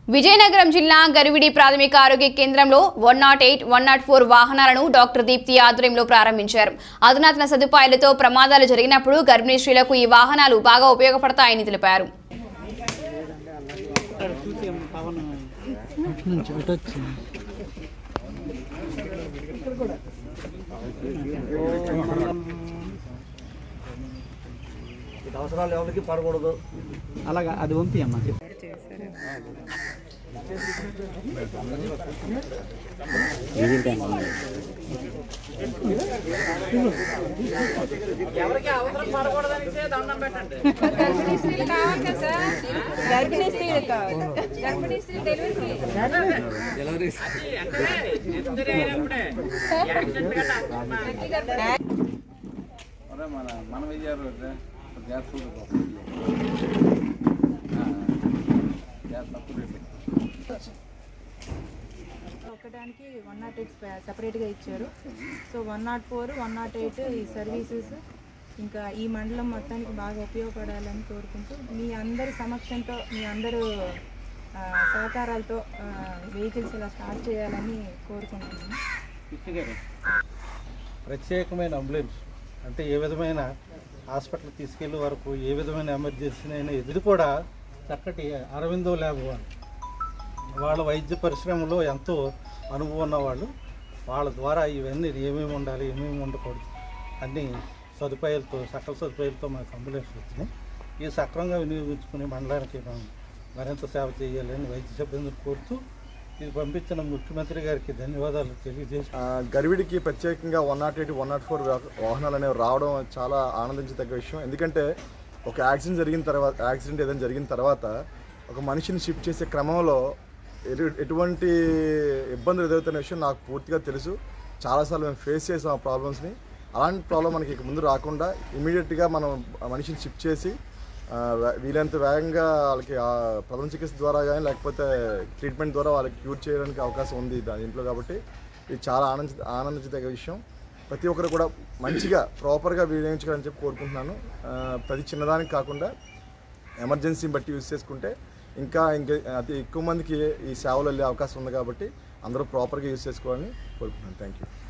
విజయనగరం జిల్లా గరివిడి ప్రాథమిక ఆరోగ్య కేంద్రంలో 108, 104 వాహనాలను డాక్టర్ దీప్తి ఆధ్వర్యంలో ప్రారంభించారు. అధునాతన సదుపాయాలతో ప్రమాదాలు జరిగినప్పుడు గర్భిణీ స్త్రీలకు ఈ వాహనాలు బాగా ఉపయోగపడతాయని తెలిపారు. అవసరాలు ఎవరికి పడకూడదు అలాగా అది పంపియమ్మా. ఎవరికి అవసరం పడకూడదని దండం పెట్టండి. గర్భిణీ స్త్రీలు కావాలి కదా సార్, గర్భిణీ స్త్రీలు కావాలి, గర్భిణీ స్త్రీ డెలివరీ మన విజయాలు ఒక్కడానికి 108 సపరేట్గా ఇచ్చారు. సో 104, 108 ఈ సర్వీసెస్ ఇంకా ఈ మండలం మొత్తానికి బాగా ఉపయోగపడాలని కోరుకుంటూ మీ అందరి సమక్షంతో మీ అందరూ సహకారాలతో వెహికల్స్ ఇలా స్టార్ట్ చేయాలని కోరుకుంటున్నాను. ప్రత్యేకమైన అంబులెన్స్ అంటే ఏ విధమైన హాస్పిటల్ తీసుకెళ్లే వరకు ఏ విధమైన ఎమర్జెన్సీ అయినా ఇది కూడా చక్కటి అరవిందో ల్యాబ్ వాళ్ళ వైద్య పరిశ్రమలో ఎంతో అనుభవం ఉన్నవాళ్ళు, వాళ్ళ ద్వారా ఇవన్నీ ఏమేమి ఉండాలి ఏమేమి ఉండకూడదు అన్ని సదుపాయాలతో సకల సదుపాయాలతో మనకు అంబులెన్స్ వచ్చినాయి. ఈ సక్రమంగా వినియోగించుకుని మండలానికి మరింత సేవ చేయాలని వైద్య సిబ్బందిని కోరుతూ ఇది పంపించిన ముఖ్యమంత్రి గారికి ధన్యవాదాలు తెలియజేసి గరివిడికి ప్రత్యేకంగా 108, 104 వాహనాలు అనేవి రావడం చాలా ఆనందించదగ్గ విషయం. ఎందుకంటే ఒక యాక్సిడెంట్ ఏదైనా జరిగిన తర్వాత ఒక మనిషిని షిఫ్ట్ చేసే క్రమంలో ఎటువంటి ఇబ్బందులు ఎదుగుతున్న విషయం నాకు పూర్తిగా తెలుసు. చాలాసార్లు మేము ఫేస్ చేసాం ఆ ప్రాబ్లమ్స్ని. అలాంటి ప్రాబ్లం మనకి ఇక ముందు రాకుండా ఇమీడియట్గా మనం మనిషిని షిఫ్ట్ చేసి వీలైనంత వేగంగా వాళ్ళకి ప్రథమ చికిత్స ద్వారా కానీ లేకపోతే ట్రీట్మెంట్ ద్వారా వాళ్ళకి క్యూర్ చేయడానికి అవకాశం ఉంది దీంట్లో. కాబట్టి ఇది చాలా ఆనందించదగ్గ విషయం. ప్రతి ఒక్కరు కూడా మంచిగా ప్రాపర్గా వినియోగించాలని చెప్పి కోరుకుంటున్నాను. ప్రతి చిన్నదానికి కాకుండా ఎమర్జెన్సీని బట్టి యూజ్ చేసుకుంటే ఇంకా అతి ఎక్కువ మందికి ఈ సేవలు వెళ్ళే అవకాశం ఉంది. కాబట్టి అందరూ ప్రాపర్గా యూజ్ చేసుకోవాలని కోరుకుంటున్నాను. Thank you.